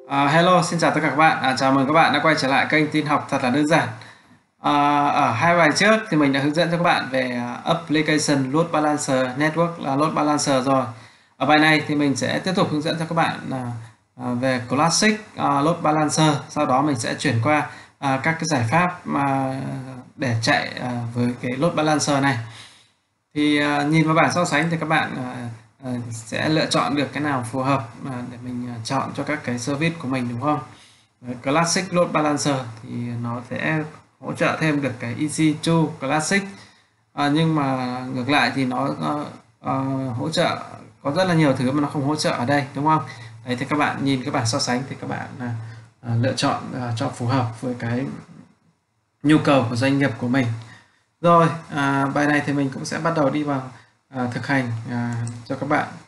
Hello, xin chào tất cả các bạn. Chào mừng các bạn đã quay trở lại kênh tin học thật là đơn giản. Ở hai bài trước thì mình đã hướng dẫn cho các bạn về application load balancer, network là load balancer rồi. Ở bài này thì mình sẽ tiếp tục hướng dẫn cho các bạn về classic load balancer. Sau đó mình sẽ chuyển qua các cái giải pháp để chạy với cái load balancer này. Thì nhìn vào bảng so sánh thì các bạn sẽ lựa chọn được cái nào phù hợp để mình chọn cho các cái service của mình, đúng không? Classic Load Balancer thì nó sẽ hỗ trợ thêm được cái EC2 Classic, nhưng mà ngược lại thì nó hỗ trợ có rất là nhiều thứ mà nó không hỗ trợ ở đây, đúng không? Đấy, thì các bạn nhìn cái bảng so sánh thì các bạn lựa chọn cho phù hợp với cái nhu cầu của doanh nghiệp của mình. Rồi, bài này thì mình cũng sẽ bắt đầu đi vào thực hành cho các bạn.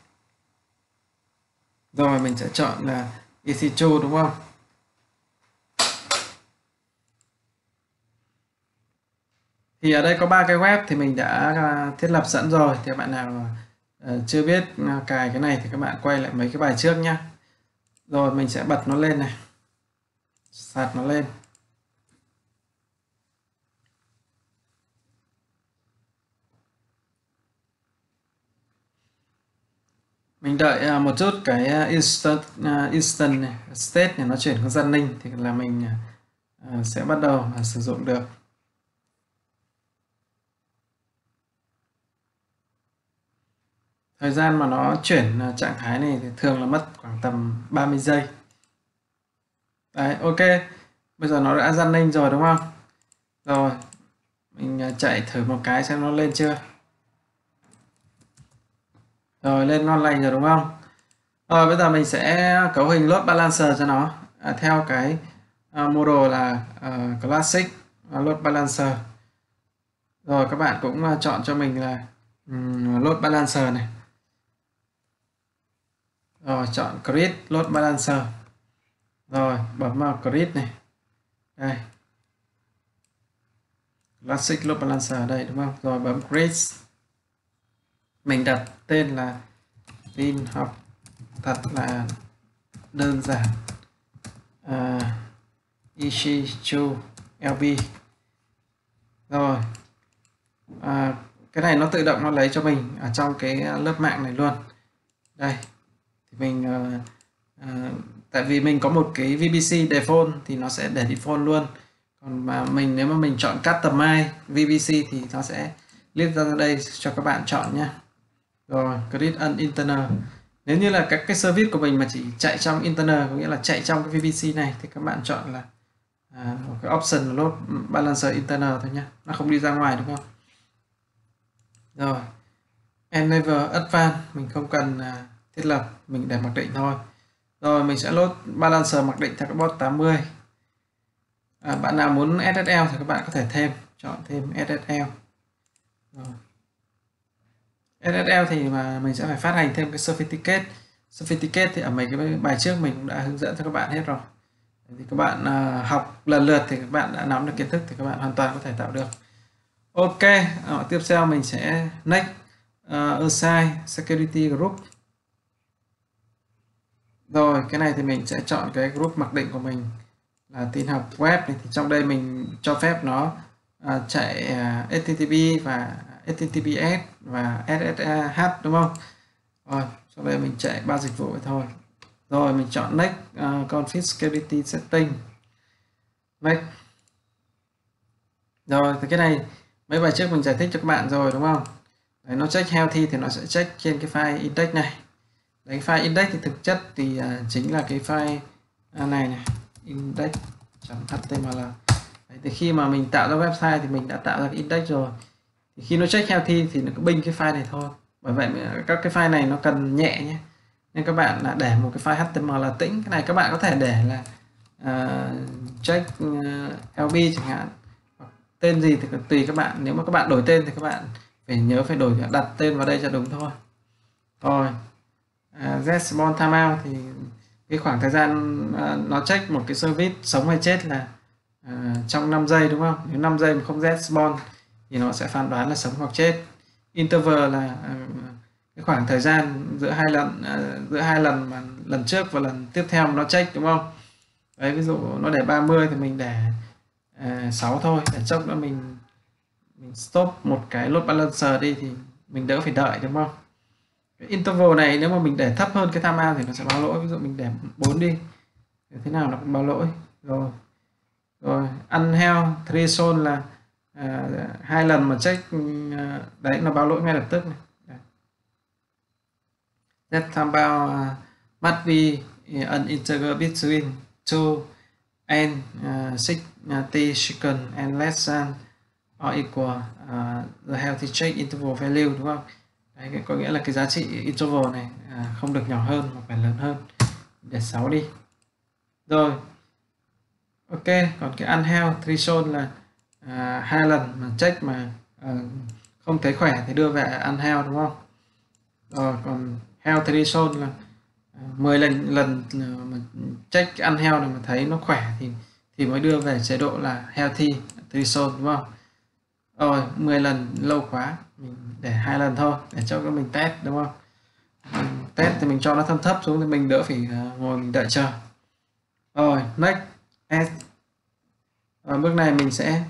Rồi mình sẽ chọn là EC2, đúng không? Thì ở đây có 3 cái web thì mình đã thiết lập sẵn rồi. Thì các bạn nào chưa biết cài cái này thì các bạn quay lại mấy cái bài trước nhé. Rồi mình sẽ bật nó lên này, start nó lên. Mình đợi một chút cái instant này, state này nó chuyển sang running thì là mình sẽ bắt đầu sử dụng được. Thời gian mà nó chuyển trạng thái này thì thường là mất khoảng tầm 30 giây. Đấy, ok. Bây giờ nó đã running rồi, đúng không? Rồi, mình chạy thử một cái xem nó lên chưa. Rồi, lên ngon lành rồi, đúng không? Rồi, bây giờ mình sẽ cấu hình load balancer cho nó theo cái model là classic load balancer. Rồi, các bạn cũng chọn cho mình là load balancer này. Rồi, chọn create load balancer. Rồi, bấm vào create này. Đây. Classic load balancer ở đây, đúng không? Rồi bấm create. Mình đặt tên là tin học thật là đơn giản. EC2 LB. Rồi. Cái này nó tự động nó lấy cho mình ở trong cái lớp mạng này luôn. Đây. Thì mình tại vì mình có một cái VPC default thì nó sẽ để default luôn. Còn mà nếu mà mình chọn customize VPC thì nó sẽ list ra đây cho các bạn chọn nhé. Rồi create an internal. Nếu như là các cái service của mình mà chỉ chạy trong internal, có nghĩa là chạy trong cái VPC này, thì các bạn chọn là cái option load balancer internal thôi nhé, nó không đi ra ngoài, đúng không? Rồi enable advanced mình không cần thiết lập, mình để mặc định thôi. Rồi mình sẽ load balancer mặc định theo cái port 80. Bạn nào muốn SSL thì các bạn có thể chọn thêm SSL. Rồi. SSL thì mà mình sẽ phải phát hành thêm cái certificate. Certificate thì ở mấy cái bài trước mình cũng đã hướng dẫn cho các bạn hết rồi. Thì các bạn học lần lượt thì các bạn đã nắm được kiến thức thì các bạn hoàn toàn có thể tạo được. Ok, tiếp theo mình sẽ next assign security group. Rồi cái này thì mình sẽ chọn cái group mặc định của mình là tin học web này, thì trong đây mình cho phép nó chạy HTTP và HTTPS và SSH, đúng không? Rồi sau đây mình chạy 3 dịch vụ thôi. Rồi mình chọn next config security setting. Next. Rồi thì cái này mấy bài trước mình giải thích cho các bạn rồi, đúng không? Đấy, nó check healthy thì nó sẽ check trên cái file index này. Đấy, file index thì thực chất thì chính là cái file này index.html. Đấy, thì khi mà mình tạo ra website thì mình đã tạo ra cái index rồi. Thì khi nó check healthy thì nó cứ binh cái file này thôi. Bởi vậy các cái file này nó cần nhẹ nhé. Nên các bạn là để một cái file HTML là tĩnh. Cái này các bạn có thể để là check LB chẳng hạn. Tên gì thì tùy các bạn. Nếu mà các bạn đổi tên thì các bạn phải đặt tên vào đây cho đúng thôi. Rồi response timeout thì cái khoảng thời gian nó check một cái service sống hay chết là trong 5 giây, đúng không? Nếu 5 giây mà không response thì nó sẽ phán đoán là sống hoặc chết. Interval là cái khoảng thời gian giữa hai lần mà lần trước và lần tiếp theo nó check, đúng không? Đấy, ví dụ nó để 30 thì mình để 6 thôi, để chốc nữa mình stop một cái load balancer đi thì mình đỡ phải đợi, đúng không? Cái interval này nếu mà mình để thấp hơn cái timeout thì nó sẽ báo lỗi. Ví dụ mình để 4 đi, thế nào nó cũng báo lỗi. Rồi unheld threshold là 2 lần mà check đấy nó báo lỗi ngay lập tức này. That timeout must be an integer between 2 and 60 seconds and less than or equal the healthy check interval value, đúng không? Đấy, có nghĩa là cái giá trị interval này không được nhỏ hơn mà phải lớn hơn. Để 6 đi. Rồi. Ok, còn cái unheld threshold là 2 lần mà check mà không thấy khỏe thì đưa về unheld, đúng không? Rồi, còn health threshold là 10 lần mà check unheld này mà thấy nó khỏe thì mới đưa về chế độ là healthy threshold, đúng không? Rồi 10 lần lâu quá, mình để 2 lần thôi để cho các mình test, đúng không? Test thì mình cho nó thấp xuống thì mình đỡ phải ngồi mình đợi chờ. Rồi next S. Rồi, bước này mình sẽ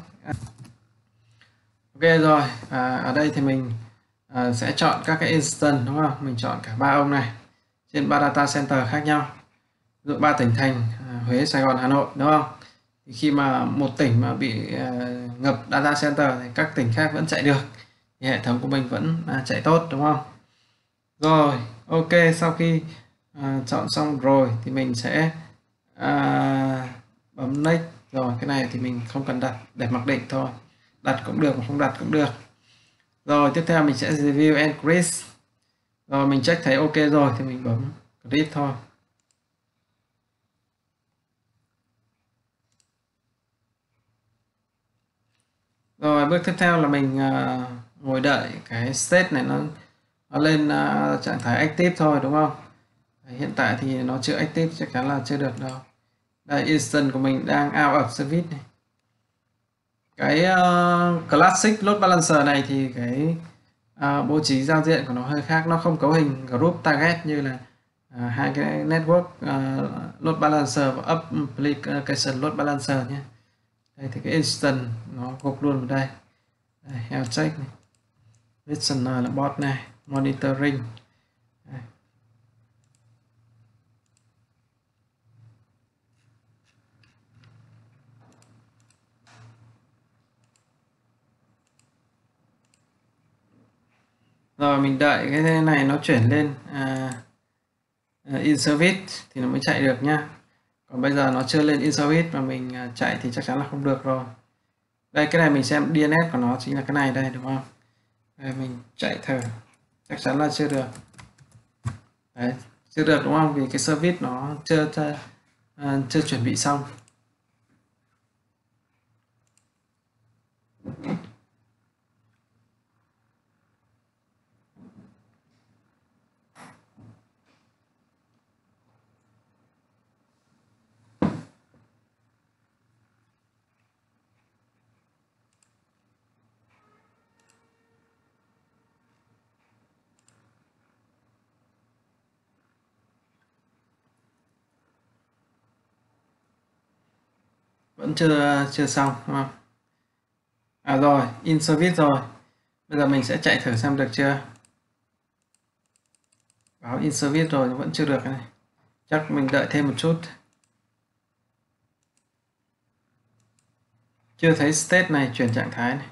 ok rồi. Ở đây thì mình sẽ chọn các cái instance, đúng không? Mình chọn cả 3 ông này trên 3 data center khác nhau, ví dụ 3 tỉnh thành Huế, Sài Gòn, Hà Nội, đúng không? Thì khi mà một tỉnh mà bị ngập data center thì các tỉnh khác vẫn chạy được, thì hệ thống của mình vẫn chạy tốt, đúng không? Rồi ok, sau khi chọn xong rồi thì mình sẽ bấm next. Rồi cái này thì mình không cần đặt, để mặc định thôi, đặt cũng được mà không đặt cũng được. Rồi tiếp theo mình sẽ review and create. Rồi mình check thấy ok rồi thì mình bấm create thôi. Rồi bước tiếp theo là mình ngồi đợi cái state này nó lên trạng thái active thôi, đúng không? Hiện tại thì nó chưa active, chắc chắn là chưa được đâu. Đây, instance của mình đang out of service này. Cái classic load balancer này thì cái bố trí giao diện của nó hơi khác, nó không cấu hình group target như là hai cái network load balancer và application load balancer nhé. Đây thì cái instance nó gộp luôn vào đây. Đây, health check này, listener là bot này, monitoring. Đây. Rồi mình đợi cái này nó chuyển lên in service thì nó mới chạy được nhá. Còn bây giờ nó chưa lên in service mà mình chạy thì chắc chắn là không được rồi. Đây, cái này mình xem DNS của nó chính là cái này đây, đúng không? Đây, mình chạy thử, chắc chắn là chưa được. Đấy, chưa được, đúng không? Vì cái service nó chưa chuẩn bị xong. Vẫn chưa xong, đúng không? Rồi, in service rồi. Bây giờ mình sẽ chạy thử xem được chưa. Báo in service rồi vẫn chưa được này. Chắc mình đợi thêm một chút. Chưa thấy state này chuyển trạng thái này.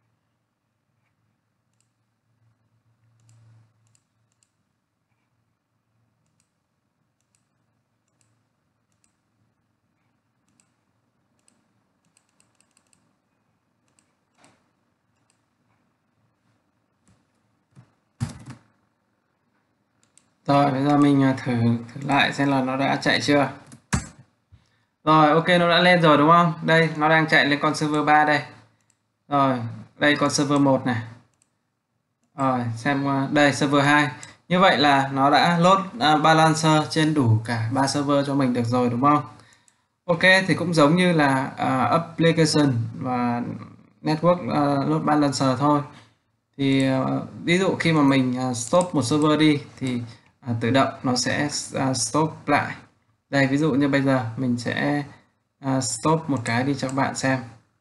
Rồi bây giờ mình thử lại xem là nó đã chạy chưa. Rồi ok, nó đã lên rồi, đúng không? Đây nó đang chạy lên con server 3 đây. Rồi đây con server 1 này. Rồi xem đây server 2. Như vậy là nó đã load balancer trên đủ cả 3 server cho mình được rồi, đúng không? Ok, thì cũng giống như là application và network load balancer thôi. Thì ví dụ khi mà mình stop một server đi thì tự động nó sẽ stop lại. Đây, ví dụ như bây giờ mình sẽ stop một cái đi cho các bạn xem.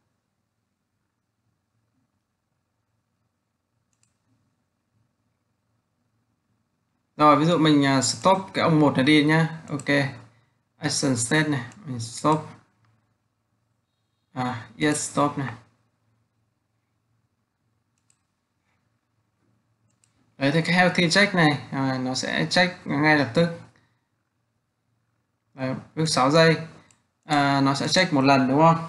Rồi, ví dụ mình stop cái ông 1 này đi nhá. Ok. Action state này, mình stop. Yes, stop này. Đấy, thì cái healthy check này nó sẽ check ngay lập tức. Đấy, bước 6 giây nó sẽ check một lần đúng không?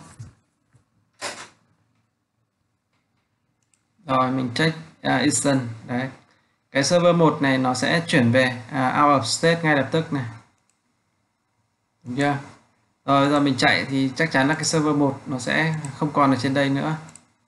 Rồi mình check instant. Đấy, cái server 1 này nó sẽ chuyển về out of state ngay lập tức này, đúng chưa? Rồi giờ mình chạy thì chắc chắn là cái server 1 nó sẽ không còn ở trên đây nữa.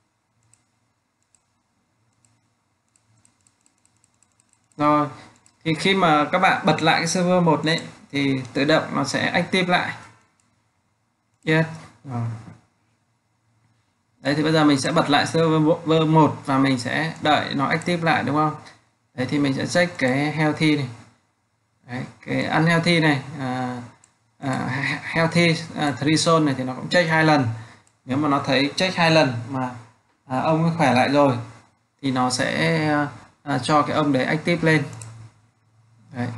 Rồi thì khi mà các bạn bật lại cái server 1 đấy thì tự động nó sẽ active lại. Yes. Rồi. Đấy thì bây giờ mình sẽ bật lại server 1 và mình sẽ đợi nó active lại đúng không? Đấy thì mình sẽ check cái healthy này. Đấy, cái unhealthy này healthy threshold này thì nó cũng check 2 lần. Nếu mà nó thấy check 2 lần mà ông ấy khỏe lại rồi thì nó sẽ cho cái ông đấy active lên. Đấy.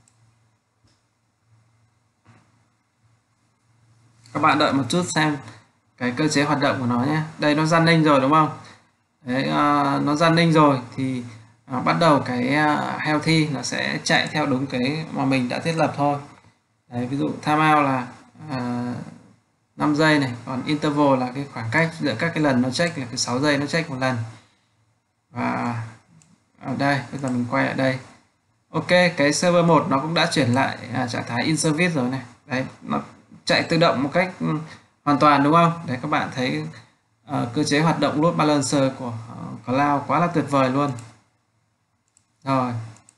Các bạn đợi một chút xem cái cơ chế hoạt động của nó nhé. Đây nó running rồi đúng không? Đấy, nó running rồi thì bắt đầu cái healthy nó sẽ chạy theo đúng cái mà mình đã thiết lập thôi. Đấy, ví dụ timeout là 5 giây này, còn interval là cái khoảng cách giữa các cái lần nó check là cái 6 giây nó check một lần. Và ở đây bây giờ mình quay lại đây. Ok, cái server 1 nó cũng đã chuyển lại trạng thái in service rồi này. Đấy, nó chạy tự động một cách hoàn toàn đúng không? Đấy, các bạn thấy cơ chế hoạt động load balancer của cloud quá là tuyệt vời luôn. Rồi.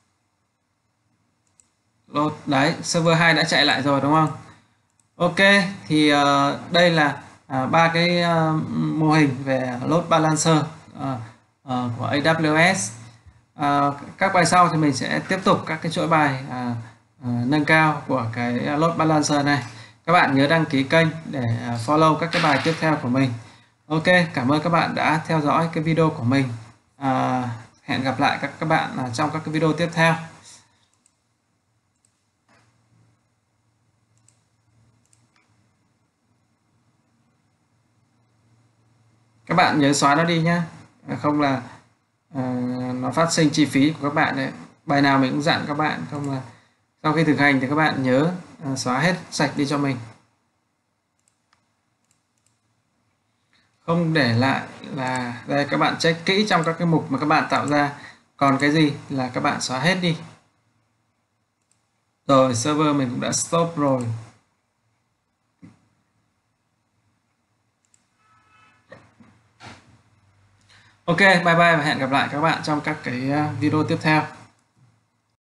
Load, đấy, server 2 đã chạy lại rồi đúng không? Ok, thì đây là ba cái mô hình về load balancer của AWS. Các bài sau thì mình sẽ tiếp tục các cái chuỗi bài nâng cao của cái load balancer này. Các bạn nhớ đăng ký kênh để follow các cái bài tiếp theo của mình. Ok, cảm ơn các bạn đã theo dõi cái video của mình. Hẹn gặp lại các bạn trong các cái video tiếp theo. Các bạn nhớ xóa nó đi nhé, không là nó phát sinh chi phí của các bạn đấy. Bài nào mình cũng dặn các bạn, không là sau khi thực hành thì các bạn nhớ xóa hết sạch đi cho mình, không để lại là đây. Các bạn check kỹ trong các cái mục mà các bạn tạo ra, còn cái gì là các bạn xóa hết đi. Rồi server mình cũng đã stop rồi. Ok, bye bye và hẹn gặp lại các bạn trong các cái video tiếp theo.